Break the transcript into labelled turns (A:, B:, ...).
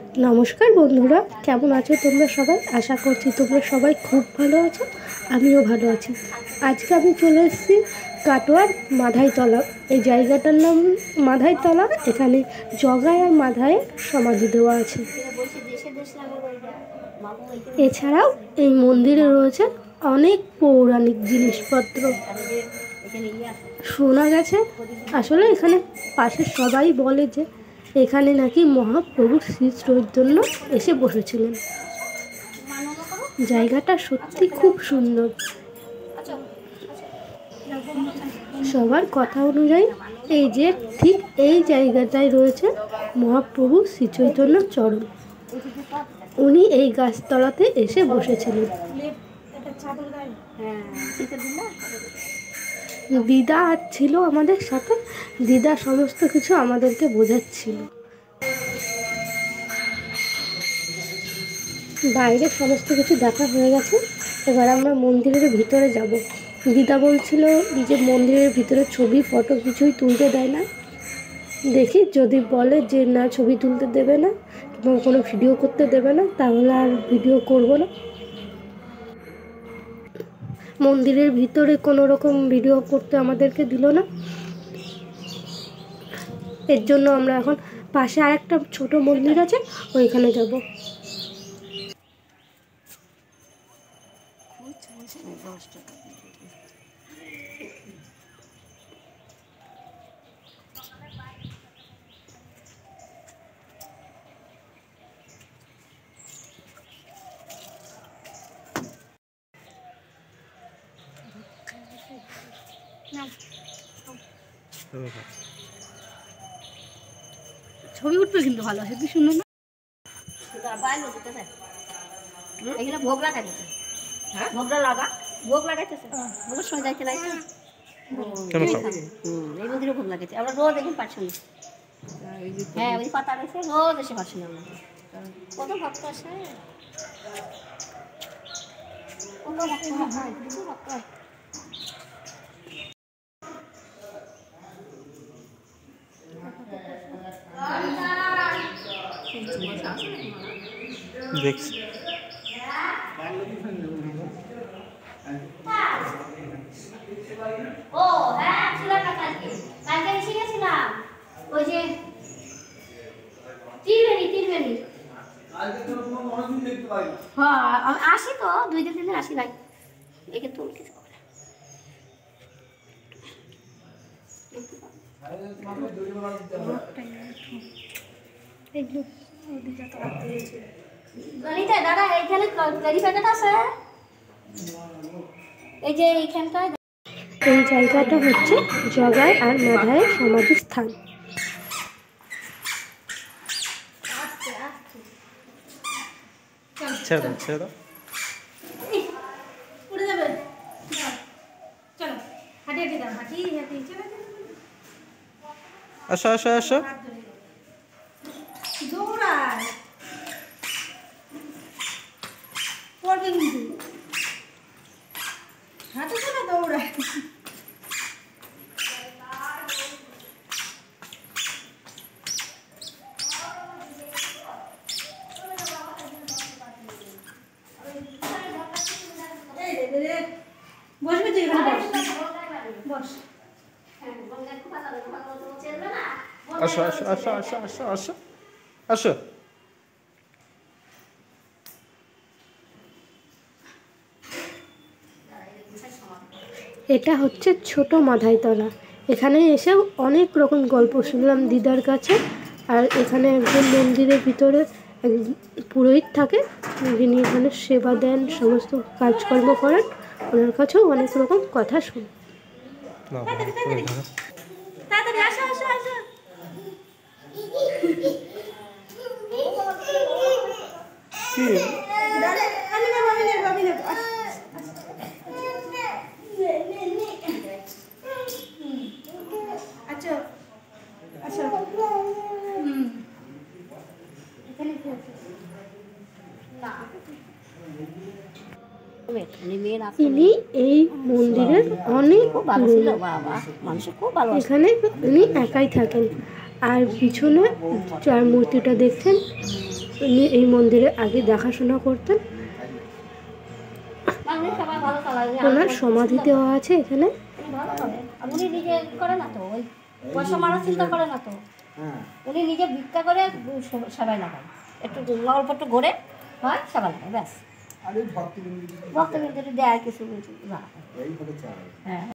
A: নমস্কার বন্ধুরা, কেমন আছো তোমরা সবাই? আশা করছি তোমরা সবাই খুব ভালো আছো। আমিও ভালো আছি। আজকে আমি চলে এসেছি কাটোয়ার মাধাইতলা। এই জায়গাটার নাম মাধাইতলা। এখানে জগায় আর মাধায়ের সমাধি দেওয়া আছে। এছাড়াও এই মন্দিরে রয়েছে অনেক পৌরাণিক জিনিসপত্র। শোনা গেছে, আসলে এখানে পাশের সবাই বলে যে এখানে নাকি মহাপ্রভু শ্রী চৈতন্য এসে বসেছিলেন। জায়গাটা সত্যি খুব সুন্দর। সবার কথা অনুযায়ী এই যে ঠিক এই জায়গাটায় রয়েছে মহাপ্রভু শ্রী চৈতন্যর চরণ। উনি এই গাছতলাতে এসে বসেছিলেন। দিদা আর ছিল আমাদের সাথে। দিদা সমস্ত কিছু আমাদেরকে বোঝাচ্ছিল। বাইরে সমস্ত কিছু দেখা হয়ে গেছে, এবার আমরা মন্দিরের ভিতরে যাব। দিদা বলছিল যে মন্দিরের ভিতরে ছবি ফটো কিছুই তুলতে দেয় না। দেখি যদি বলে যে না ছবি তুলতে দেবে না এবং কোনো ভিডিও করতে দেবে না, তাহলে আর ভিডিও করব না। মন্দিরের ভিতরে কোনো রকম ভিডিও করতে আমাদেরকে দিল না। এর জন্য আমরা এখন পাশে আরেকটা ছোট মন্দির আছে, ওইখানে যাব। ছবি উঠবে কিন্তু ভালো, হেবি সুন্দর না?
B: এখানে ভোগ লাগাইতেছে, ভোগটা লাগা, ভোগ লাগাইতেছে, ভোগের সময় যাইতে নাই। এই মন্দিরে ভোগ লাগাইছে, আমরা রোজ এখন পাচ্ছি। হ্যাঁ, ওই পাতা রয়েছে, রোজ এসে পাচ্ছি না। আমরা কত ভক্ত আসে, কত ভক্ত হয়, কিছু ভক্ত হয়।
C: দেখছি
B: ও হ্যাঁ, ছিলাম না কালকে, কালকে এসে গেছিলাম ওই যে তিরবেনি। হ্যাঁ, আমি আসি তো 2 দিন আসি নাই। একে তো কিছু দাদা এইখানে গাড়ি প্যাকেট আছে, এই যে এইখানটায়।
A: এই জায়গাটা হচ্ছে জগায় আর মাধায়ের সমাধি স্থান।
C: ছেড়ে
B: উড়ে যাবে, চলো হাঁটি দাও, হাঁটি চলো।
C: আসো
B: দৌড়ায় পড়বে কিন্তু, হাঁটে চলো, দৌড়ায়। বসবে যে বস।
C: আসো।
A: এটা হচ্ছে ছোট মাধাইতলা। এখানে এসেও অনেক রকম গল্প শুনলাম দিদার কাছে। আর এখানে একজন মন্দিরের ভিতরে পুরোহিত থাকে, যিনি এখানে সেবা দেন, সমস্ত কাজকর্ম করেন। ওনার কাছেও অনেক রকম কথা শুনি।
B: তাড়াতাড়ি আসো। আমি নেব। আচ্ছা
A: ইনি এই মন্দিরের অনেক
B: ভালো ছিল বাবা, মানুষ খুব ভালো।
A: এখানে উনি একাই থাকেন। আর পিছনে যার মূর্তিটা দেখছেন উনি এই মন্দিরে আগে দেখাশোনা করতেন।
B: বাঙালি সবাই ভালো চালায়।
A: ওনার সমাধি দেওয়া আছে এখানে।
B: উনি ভালো করে, আর উনি নিজে করে না তো, ওই পয়সা মারার চিন্তা করে না তো, উনি নিজে ভিক্ষা করে সেবাই লাগায়, একটু অল্প একটু ঘোরে হয় সেবা লাগায়, ব্যাস। ভক্তবিন্দু দেয় কিছু কিছু, হ্যাঁ।